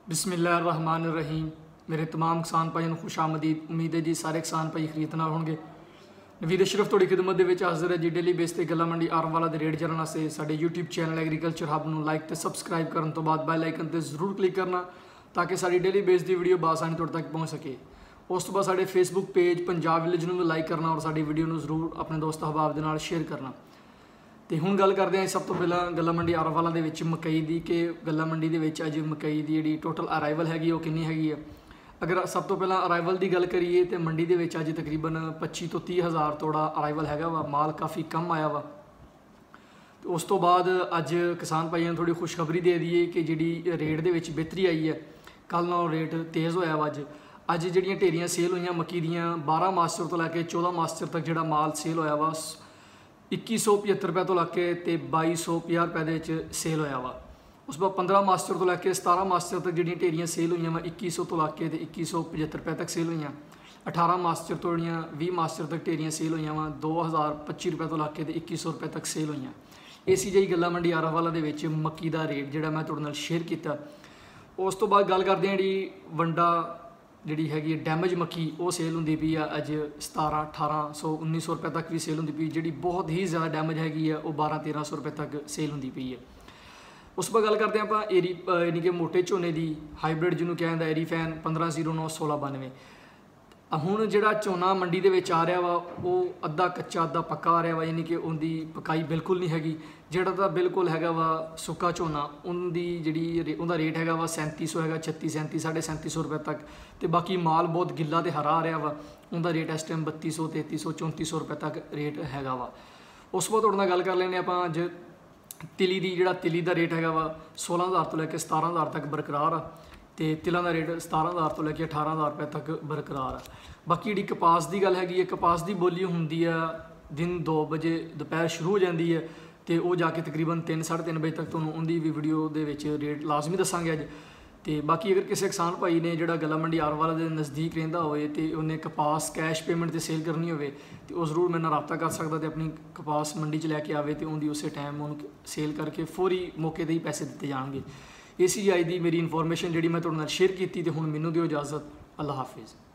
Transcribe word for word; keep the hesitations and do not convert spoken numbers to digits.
बिस्मिल्लाहिर्रहमानिर्रहीम। मेरे तमाम किसान भाइयों को खुश आमदीद। उम्मीद है जी सारे किसान भाई खरीद नाल होंगे। नवीद अशरफ थोड़ी खिदमत के विच हाजिर है जी। डेली बेस ते गल्लां मंडी आरवाला के रेट जानने वास्ते साडे यूट्यूब चैनल एग्रीकल्चर हब नूं लाइक ते सबसक्राइब करने तो बाद बेल आइकन ते जरूर क्लिक करना ताकि साडी डेली बेस की वीडियो बासानी तुहाडे तक पहुँच सके। उस तो बाद साडे फेसबुक पेज पंजाब विलेज नूं लाइक करना और साडी वीडियो नूं जरूर अपने दोस्त अहबाब दे नाल शेयर करना। तो हुण गल करते हैं सब तो पहला गल्ला मंडी आरवाला दे विच मकई की कि गल्ला मंडी दे विच अज मकई की जी टोटल अराइवल हैगी वो कितनी हैगी है। अगर सब तो पहला अराइवल की गल करिए तो मंडी दे विच अज तकरीबन पच्ची तो तीह हज़ार तोड़ा अराइवल हैगा वा। माल काफ़ी कम आया वा। तो उस तो बाद अज किसान भाइयों थोड़ी खुशखबरी दे दी कि जी रेट दे विच बेहतरी आई है। कल नालों रेट तेज़ होया वा। अज अज जिहड़ियां ढेरियां सेल हुई मक्की दियां बारह मास्टर तो लैके चौदह मास्टर तक जिहड़ा माल सेल होया वा इक्की सौ पचहत्तर रुपये तो लैके तो बाई सौ पचास रुपये के सेल होया वा। उस बाद पंद्रह मास्टर तो लैके सतारह मास्टर तक जिहड़ियां ढेरियां सेल हुई वा इक्की सौ तो लैके तो इक्की सौ पचहत्तर रुपये तक सेल हुई। अठारह मास्टर तो जिहड़ियां बीस मास्टर तक ढेरियां सेल हुई वा दो हज़ार पच्ची रुपये तो लैके तो इक्की सौ रुपये तक सेल हुई। इसी जी गल्ला मंडी आरावाला दे विच मक्की का रेट जिहड़ा मैं तुहाडे नाल शेयर किया। उस तो बाद गल करते हैं जी वंडा जी हैगी डैमेज मक्की वो सेल होंदी पई है अज सतारह अठारह सौ उन्नीस सौ रुपये तक भी सेल होंदी पई। जी बहुत ही ज़्यादा डैमेज हैगी है वो बारह तेरह सौ रुपये तक सेल होंदी पई है। उस पर गल करते हैं आप एरी यानी कि मोटे झोने की हाईब्रिड जिन्होंने कहा जाता एरी फैन पंद्रह जीरो नौ सोलह बानवे। हुण जिहड़ा झोना मंडी दे विच आ रहा वा वो अद्धा कच्चा अद्धा पक्का आ रहा वा यानी कि उनकी पकाई बिल्कुल नहीं हैगी। जिहड़ा तां बिल्कुल हैगा वा सुक्का झोना उनकी जिहड़ी उनका रेट हैगा वा सैंती सौ हैगा छत्ती सैंती साढ़े सैंती सौ रुपये तक। तो बाकी माल बहुत गिला तो हरा आ रहा वा उनका रेट इस टाइम बत्ती सौ तेती सौ चौंती सौ रुपये तक रेट हैगा वा। उस बाद तुहाडे नाल गल कर लैंदे आपां अज तिली दी जिहड़ा तिली का रेट हैगा वा सोलह हज़ार तो लैके सतारह हज़ार तक बरकरार आ। तो तिलों का रेट सतारह हज़ार तो लैके अठारह हज़ार रुपये तक बरकरार है। बाकी जी कपास की गल हैगी है कपास की बोली होंगी है दिन दो बजे दोपहर शुरू हो जाती है तो वो जाके तकरीबन तीन साढ़े तीन बजे तक तुहानूं उनकी भी वीडियो के रेट लाजमी दसांगे अज। तो बाकी अगर किसी किसान भाई ने जिहड़ा गल्ला मंडी आरवाला के नज़दीक रहिंदा होवे ते उन्हें कपास कैश पेमेंट से सेल करनी होवे तो वो जरूर मेरे नाल राबता कर सकदा ते अपनी कपास मंडी च लैके आवे तो उनकी उस टाइम उन्होंने सेल करके फौरी मौके पर ही पैसे दिते जाएंगे। इसी अज की मेरी इन्फॉर्मेशन जी मैं तुहाडे नाल शेयर की। तो हुण मैनूं दिओ इजाजत। अल्लाह हाफिज़।